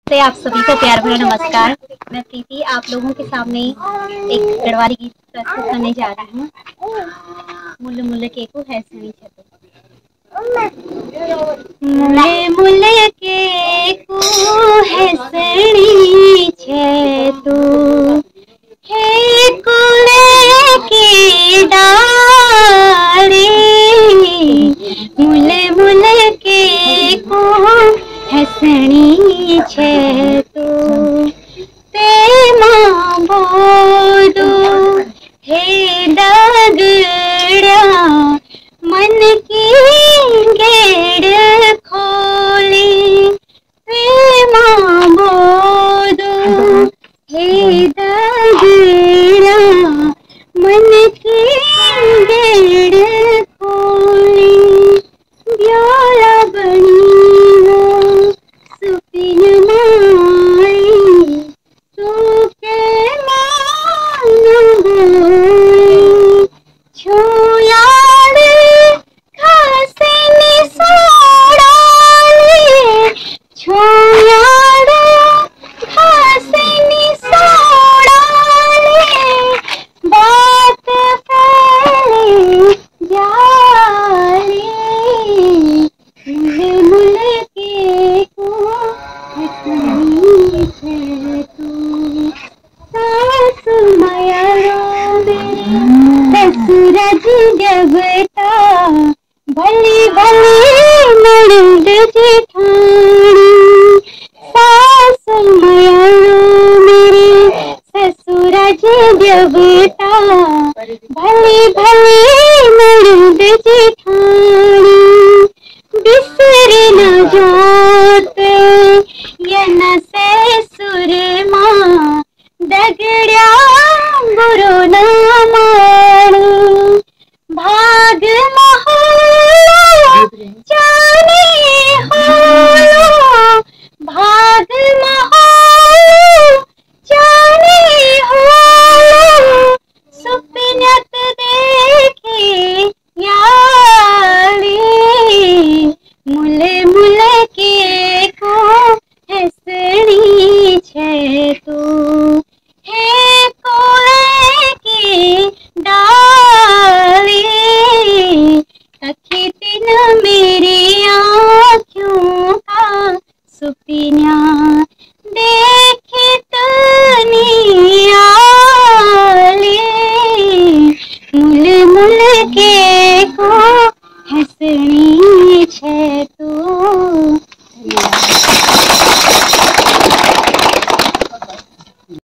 से आप सभी को प्यार भरा नमस्कार। मैं प्रीति आप लोगों के सामने एक गढ़वाली गीत प्रस्तुत करने जा रही हूँ। मुल्ल मुल्ल के को है सनी छतो, मुल्ले मुल्ले के को है सनी छतो, हे कुले के डाले, मुल्ले मुल्ले के को है सनी छतो, ते मां बोदो हे डगड़िया मन की गेड़ खोली, ते मां बोदो हे डगड़िया मन की गेड़ खोली, ब्याला बनी हो सुपिन माई तू के मान होई, छुयाड़ घासे निसोड़ाले, छुयाड़ घासे निसोड़ाले, बात फैले जाली, मुल्ले मुल्ले के को है सनी छतो, सासु माया रोवे ससुरज जगता, भली भली ननद जेठानी, सासु माया रोवे ससुरज जगता, भली भली ननद जेठानी, बिसर न जात यन से सुरमा, दगड़िया बुरो न मानो, भाग महो जाने हो, भाग महो जाने हो, सुपनत देखे यारी, मुल्ले मुल्ले के को है सनी छतो, हे कोले की डाली, कखे दिन मेरी आँखों का सुपिना दे